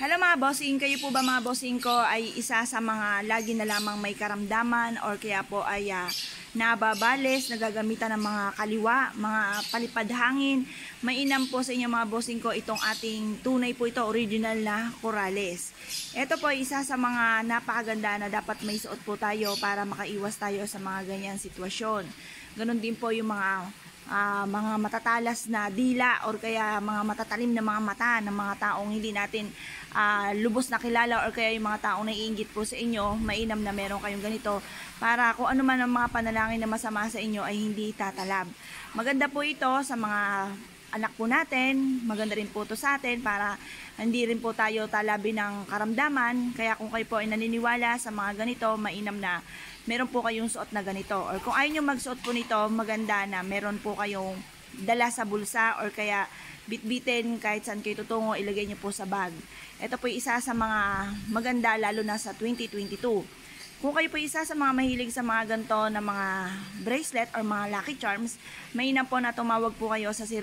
Hello mga bossing, kayo po ba mga bossing ko ay isa sa mga lagi na lamang may karamdaman or kaya po ay nababales, nagagamitan ng mga kaliwa, mga palipad hangin. Mainam po sa inyo mga bossing ko itong ating tunay po ito, original na Corales. Ito po ay isa sa mga napakaganda na dapat may suot po tayo para makaiwas tayo sa mga ganyang sitwasyon. Ganon din po yung mga matatalas na dila or kaya mga matatalim na mga mata ng mga taong hindi natin lubos na kilala or kaya yung mga taong naiinggit po sa inyo, mainam na meron kayong ganito para kung ano man ang mga panalangin na masama sa inyo ay hindi tatalab. Maganda po ito sa mga anak po natin, maganda rin po ito sa atin para hindi rin po tayo talabi ng karamdaman. Kaya kung kayo po ay naniniwala sa mga ganito, mainam na meron po kayong suot na ganito. Or kung ayaw nyo magsuot po nito, maganda na meron po kayong dala sa bulsa or kaya bitbitin kahit saan kayo tutungo, ilagay nyo po sa bag. Ito po isa sa mga maganda lalo na sa 2022. Kung kayo po isa sa mga mahilig sa mga ganito na mga bracelet or mga lucky charms, mainam po na tumawag po kayo sa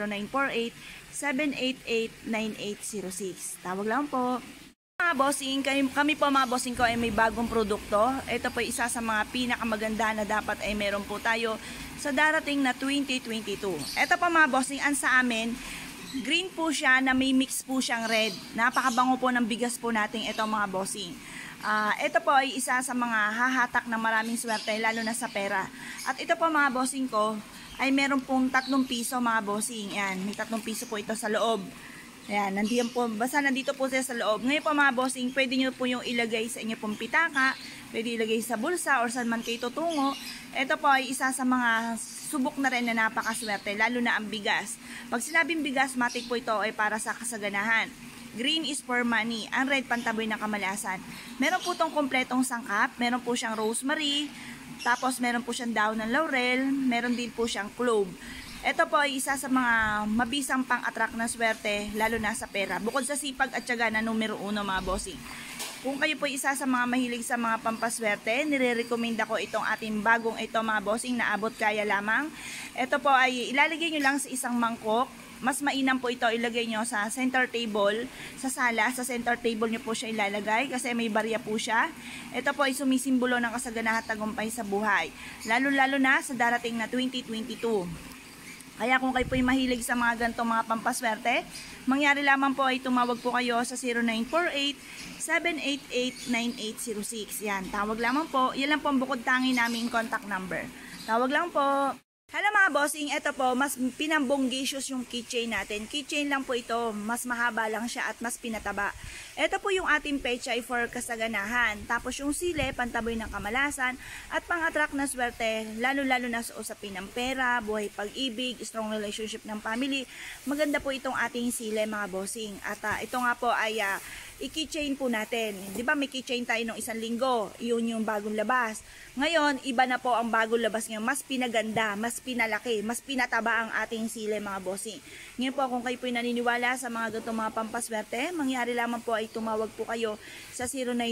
0948-788-9806. Tawag lang po. Mga bossing, kami po mga bossing ko ay may bagong produkto. Ito po isa sa mga pinakamaganda na dapat ay meron po tayo sa darating na 2022. Ito po mga bossing, ang sa amin, green po siya na may mix po siyang red. Napakabango po ng bigas po natin ito mga bossing. Ito po ay isa sa mga hahatak na maraming swerte lalo na sa pera. At ito po mga bossing ko ay meron pong 3 piso mga bossing. Yan, may 3 piso po ito sa loob. Ayan, nandiyan po, basta nandito po siya sa loob. Ngayon po mga bossing, pwede nyo po yung ilagay sa inyo pong pitaka, pwede ilagay sa bulsa or saan man kayo tutungo. Ito po ay isa sa mga subok na rin na napakaswerte, lalo na ang bigas. Pag sinabing bigas, matik po ito ay para sa kasaganahan. Green is for money, ang red pantaboy ng kamalasan. Meron po itong kompletong sangkap, meron po siyang rosemary, tapos meron po siyang daon ng laurel, meron din po siyang clove. Ito po ay isa sa mga mabisang pang-attract na swerte, lalo na sa pera. Bukod sa sipag at tiyaga na numero 1 mga bossing. Kung kayo po isa sa mga mahilig sa mga pampaswerte, nire-recommend ako itong ating bagong ito mga bossing na abot kaya lamang. Ito po ay ilalagay nyo lang sa isang mangkok. Mas mainam po ito ilagay nyo sa center table, sa sala, sa center table nyo po siya ilalagay kasi may barya po siya. Ito po ay sumisimbolo ng kasaganahan at tagumpay sa buhay. Lalo-lalo na sa darating na 2022. Kaya kung kayo po ay mahilig sa mga ganitong mga pampaswerte, mangyari lamang po ay tumawag po kayo sa 0948-788-9806. Yan, tawag lamang po. Yan lang po ang bukod tangi naming contact number. Tawag lang po. Hello mga bossing, ito po, mas pinambonggisius yung keychain natin. Keychain lang po ito, mas mahaba lang siya at mas pinataba. Ito po yung ating pechay for kasaganahan. Tapos yung sile, pantaboy ng kamalasan at pang-attract na swerte, lalo-lalo na sa usapin ng pera, buhay pag-ibig, strong relationship ng family. Maganda po itong ating sile mga bossing. At ito nga po ay i-keychain po natin. Di ba may keychain tayo nung 1 linggo? Yun yung bagong labas. Ngayon, iba na po ang bagong labas ngayon. Mas pinaganda, mas pinalaki, mas pinataba ang ating sile mga bossing. Ngayon po, kung kayo po naniniwala sa mga ganitong mga pampaswerte, mangyari lamang po ay tumawag po kayo sa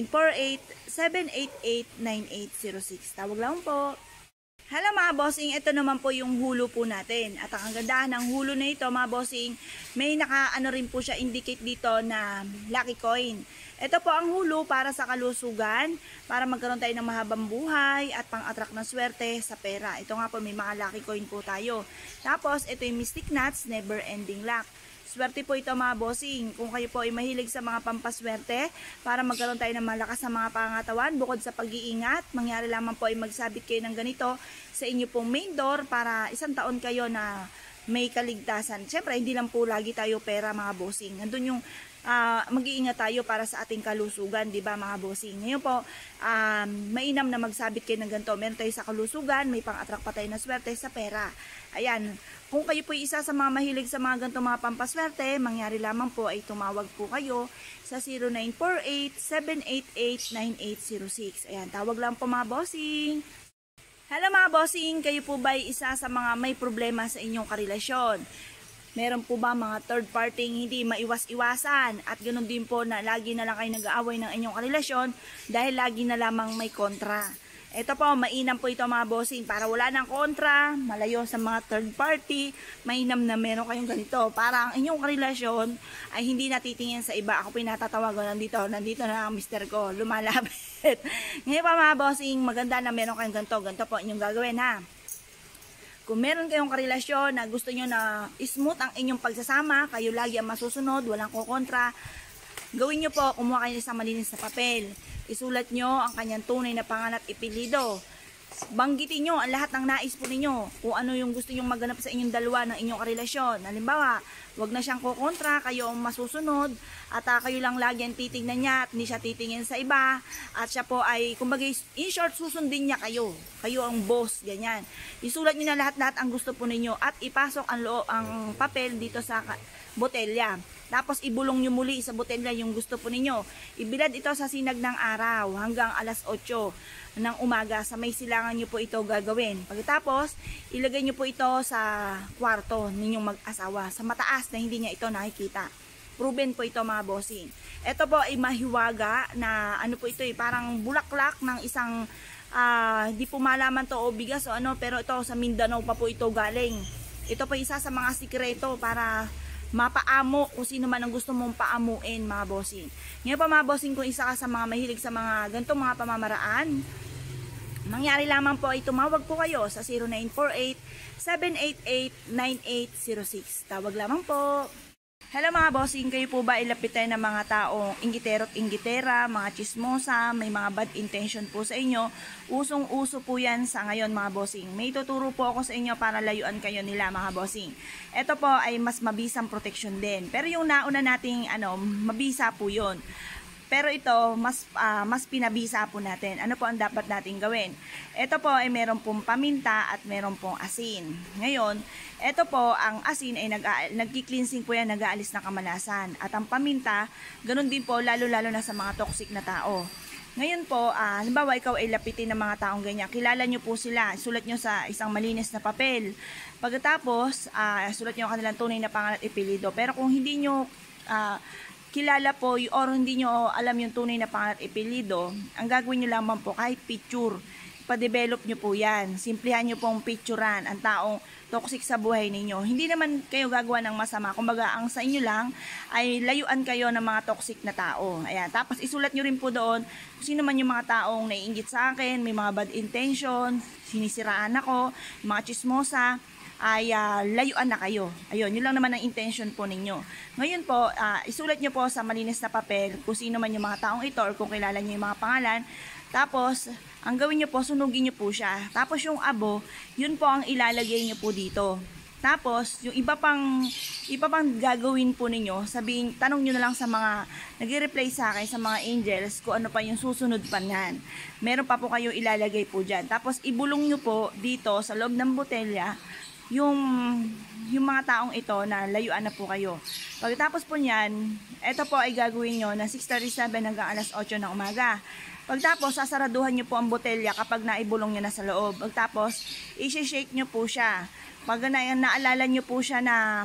0948-788-9806. Tawag lang po. Hello mga bossing, ito naman po yung hulo po natin. At ang kagandahan ng hulo na ito mga bossing, may naka-ano rin po siya indicate dito na lucky coin. Ito po ang hulo para sa kalusugan, para magkaroon tayo ng mahabang buhay at pang-attract ng swerte sa pera. Ito nga po may mga lucky coin po tayo. Tapos ito yung Mystic Nuts, never ending luck. Swerte po ito mga bossing. Kung kayo po ay mahilig sa mga pampaswerte para magkaroon tayo ng malakas sa mga pangatawan, bukod sa pag-iingat, mangyari lamang po ay magsabit kayo ng ganito sa inyo pong main door para 1 taon kayo na may kaligtasan. Siyempre, hindi lang po lagi tayo pera mga bossing. Nandun yung mag-iingat tayo para sa ating kalusugan, di ba mga bossing? Ngayon po, mainam na magsabit kayo ng ganito. Meron tayo sa kalusugan, may pang-attract pa tayo na swerte sa pera. Ayan, kung kayo po isa sa mga mahilig sa mga ganito mga pampaswerte, mangyari lamang po ay tumawag po kayo sa 0948-788-9806. Ayan, tawag lang po mga bossing. Hello mga bossing, kayo po ba ay isa sa mga may problema sa inyong karelasyon? Meron po ba mga third party hindi maiwas-iwasan at ganoon din po na lagi na lang kayo nag-aaway ng inyong karelasyon dahil lagi na lamang may kontra? Ito po, mainam po ito mga bossing para wala ng kontra, malayo sa mga third party, mainam na meron kayong ganito. Para ang inyong relasyon ay hindi natitingin sa iba. Ako pinatatawagan nandito na ang mister ko, lumalapit. Ngayon pa mga bossing, maganda na meron kayong ganito po inyong gagawin ha. Kung meron kayong karelasyon na gusto nyo na smooth ang inyong pagsasama, kayo lagi ang masusunod, walang kukontra, gawin nyo po, kumuha kayo ng isang malinis na papel. Isulat nyo ang kanyang tunay na pangalan at apelyido. Banggitin nyo ang lahat ng nais po ninyo. Kung ano yung gusto nyong maganap sa inyong dalawa ng inyong karelasyon. Halimbawa, wag na siyang kukontra, kayo ang masusunod. At kayo lang lagi ang titignan niya at hindi siya titingin sa iba. At siya po ay, kumbaga, in short, susundin niya kayo. Kayo ang boss, ganyan. Isulat nyo na lahat-lahat ang gusto po ninyo at ipasok ang papel dito sa botelya. Tapos ibulong nyo muli sa botelya yung gusto po ninyo. Ibilad ito sa sinag ng araw hanggang alas 8 ng umaga. Sa may silangan nyo po ito gagawin. Pagkatapos, ilagay nyo po ito sa kwarto ninyong mag-asawa. Sa mataas na hindi niya ito nakikita. Proven po ito mga bossing. Ito po ay mahiwaga na ano po ito parang bulaklak ng isang di po malaman to o bigas o ano. Pero ito sa Mindanao pa po ito galing. Ito po isa sa mga sikreto para mapaamo kung sino man ang gusto mong paamuin mga bossing. Ngayon pa mga bossing, kung isa ka sa mga mahilig sa mga ganitong mga pamamaraan, mangyari lamang po ay tumawag po kayo sa 0948-788-9806. Tawag lamang po. Hello mga bossing, kayo po ba ilapitan ng mga taong inggitero at inggitera, mga chismosa, may mga bad intention po sa inyo? Usong-uso po yan sa ngayon mga bossing. May tuturo po ako sa inyo para layuan kayo nila mga bossing. Ito po ay mas mabisang protection din. Pero yung nauna nating mabisa po yun. Pero ito, mas pinabisa po natin. Ano po ang dapat natin gawin? Ito po ay meron pong paminta at meron pong asin. Ngayon, ito po, ang asin ay nagki-cleansing po yan, nag-aalis ng kamalasan. At ang paminta, ganun din po, lalo-lalo na sa mga toxic na tao. Ngayon po, halimbawa ikaw ay lapitin ng mga taong ganyan. Kilala nyo po sila. Sulat nyo sa isang malinis na papel. Pagkatapos, sulat nyo ang kanilang tunay na pangalan at apelyido. Pero kung hindi nyo kilala po or hindi nyo alam yung tunay na pangalan at apelyido, ang gagawin nyo lamang po kahit picture, pa-develop nyo po yan. Simplihan nyo pong picturean ang taong toxic sa buhay ninyo. Hindi naman kayo gagawa ng masama. Kumbaga, ang sa inyo lang ay layuan kayo ng mga toxic na tao. Ayan. Tapos isulat nyo rin po doon kung sino man yung mga taong naiinggit sa akin, may mga bad intention, sinisiraan ako, mga chismosa, ay layuan na kayo. Ayun, yun lang naman ang intention po ninyo. Ngayon po, isulat nyo po sa malinis na papel kung sino man yung mga taong ito or kung kilala nyo yung mga pangalan. Tapos, ang gawin nyo po, sunugin nyo po siya. Tapos yung abo, yun po ang ilalagay nyo po dito. Tapos, yung iba pang gagawin po ninyo, tanong nyo na lang sa mga nag-reply sa akin, sa mga angels, kung ano pa yung susunod pa niyan. Meron pa po kayo ilalagay po dyan. Tapos, ibulong nyo po dito sa loob ng botelya, yung mga taong ito na layuan na po kayo. Pagkatapos po niyan, ito po ay gagawin nyo na 6:37 hanggang alas 8 ng umaga. Pagtapos, sasaraduhan nyo po ang botelya kapag naibulong nyo na sa loob. Pagtapos, i-shake nyo po siya. Pag naalala nyo po siya na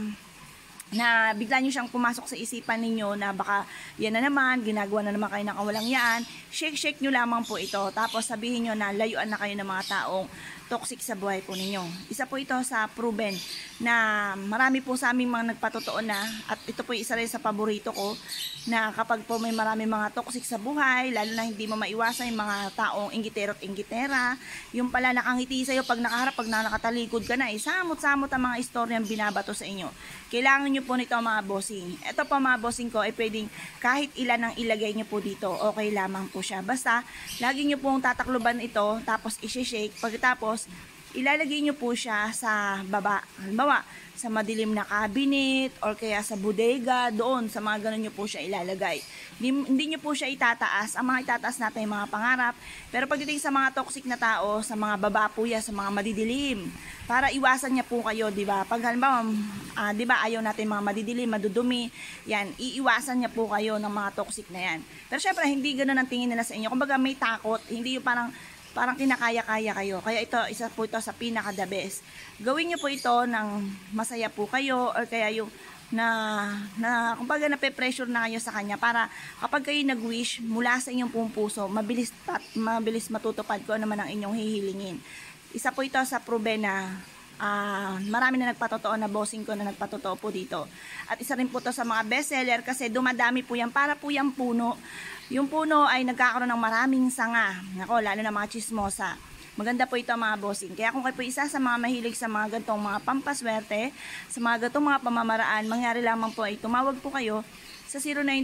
bigla nyo siyang pumasok sa isipan ninyo na baka yan na naman, ginagawa na naman kayo ng kawalang yaan, shake nyo lamang po ito. Tapos sabihin nyo na layuan na kayo ng mga taong toxic sa buhay po ninyo. Isa po ito sa proven na marami po sa aming mga nagpatotoo na, at ito po isa rin sa paborito ko, na kapag po may marami mga toxic sa buhay, lalo na hindi mo maiwasan yung mga taong inggitero at inggitera, yung pala nakangiti sa'yo pag nakaharap, pag nakatalikod ka na, samot-samot ang mga istoryang binabato sa inyo. Kailangan nyo po nito mga bossing. Ito po mga bossing ko ay pwedeng kahit ilan ang ilagay nyo po dito, okay lamang po siya. Basta, lagi nyo pong tatakluban ito, tapos isi-shake, pagkatapos, ilalagay nyo po siya sa baba. Halimbawa, sa madilim na cabinet or kaya sa bodega, doon, sa mga ganun nyo po siya ilalagay. Hindi nyo po siya itataas. Ang mga itataas natin yung mga pangarap. Pero pagdating sa mga toxic na tao, sa mga baba po yan, sa mga madidilim, para iwasan niya po kayo, di ba? Pag halimbawa, di ba, ayaw natin mga madidilim, madudumi, yan, iiwasan niya po kayo ng mga toxic na yan. Pero syempre, hindi ganun ang tingin nila sa inyo. Kumbaga may takot, hindi yung parang kinakaya-kaya kayo. Kaya ito, isa po ito sa pinaka-the best. Gawin nyo po ito ng masaya po kayo or kaya yung kumbaga nape-pressure na kayo sa kanya para kapag kayo nag-wish mula sa inyong buong puso, mabilis matutupad ko naman ang inyong hihilingin. Isa po ito sa prove na marami na nagpatotoo na bossing ko na nagpatotoo po dito. At isa rin po to sa mga bestseller kasi dumadami po yan para po yung puno. Yung puno ay nagkakaroon ng maraming sanga. Nako, lalo na mga chismosa. Maganda po ito mga bossing. Kaya kung kayo po isa sa mga mahilig sa mga gantong mga pampaswerte, sa mga gantong mga pamamaraan, mangyari lamang po ay tumawag po kayo sa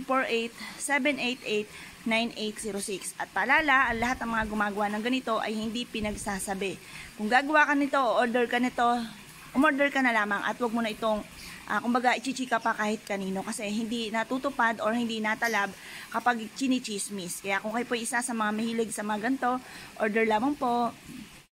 0948-788-9806. At paalala, ang lahat ng mga gumagawa ng ganito ay hindi pinagsasabi. Kung gagawa ka nito, order ka nito, umorder ka na lamang at wag mo na itong kumbaga ichichika pa kahit kanino kasi hindi natutupad or hindi natalab kapag chinichismis. Kaya kung kayo po isa sa mga mahilig sa mga ganito, order lamang po.